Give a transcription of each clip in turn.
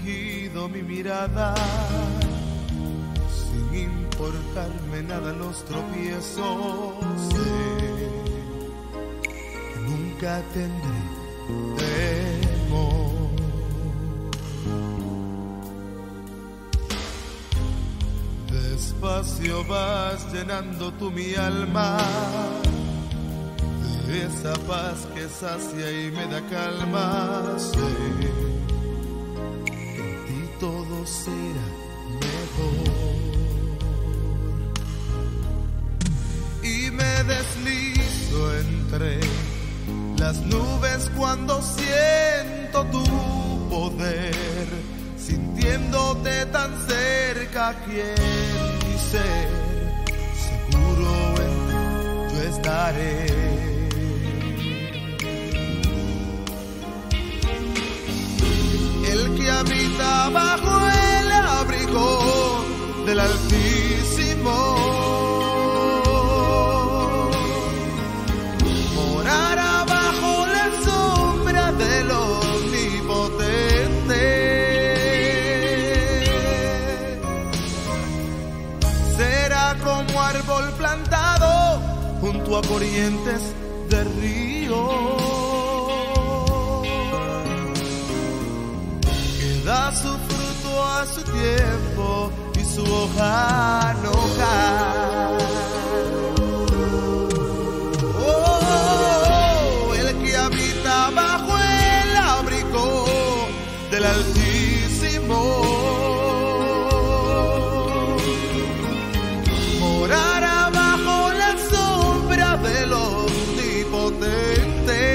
dirigido mi mirada, sin importarme nada los tropiezos. Sé que nunca tendré temor. Despacio vas llenando tú mi alma de esa paz que sacia y me da calma. Sé que en ti todo será mejor. Y me deslizo entre las nubes cuando siento tu poder, sintiéndote tan cerca, quien mi ser, seguro en ti yo estaré. El que habita bajo el abrigo del Altísimo morará bajo la sombra del Omnipotente. Será como árbol plantado junto a corrientes de río, da su fruto a su tiempo y su hoja no cae. Oh, el que habita bajo el abrigo del Altísimo morará bajo la sombra del Omnipotente.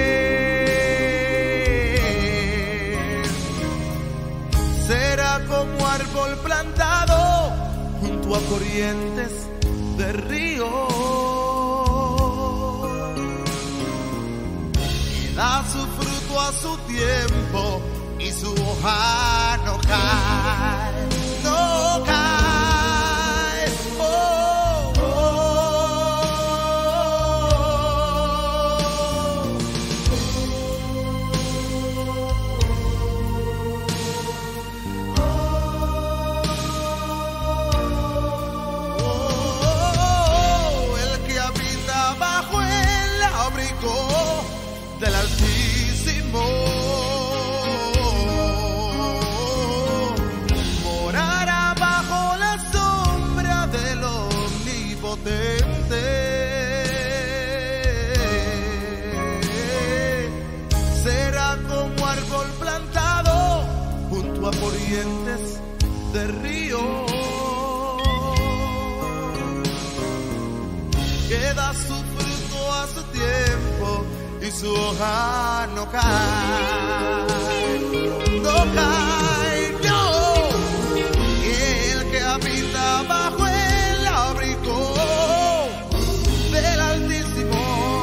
Como árbol plantado junto a corrientes de río, y da su fruto a su tiempo y su hoja no cae, no cae. Oh, del Altísimo morará bajo la sombra del Omnipotente. Será como árbol plantado junto a corrientes de río, que da su fruto a su tiempo y su hoja no cae, no cae, no. Y el que habita bajo el abrigo del Altísimo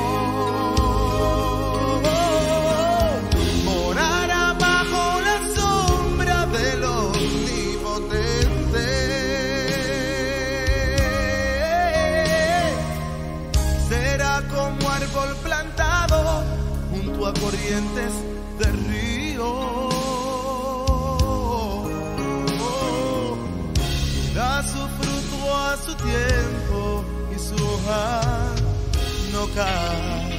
morará bajo la sombra del Omnipotente. Será como árbol plantado junto a corrientes de río, da su fruto a su tiempo y su hoja no cae.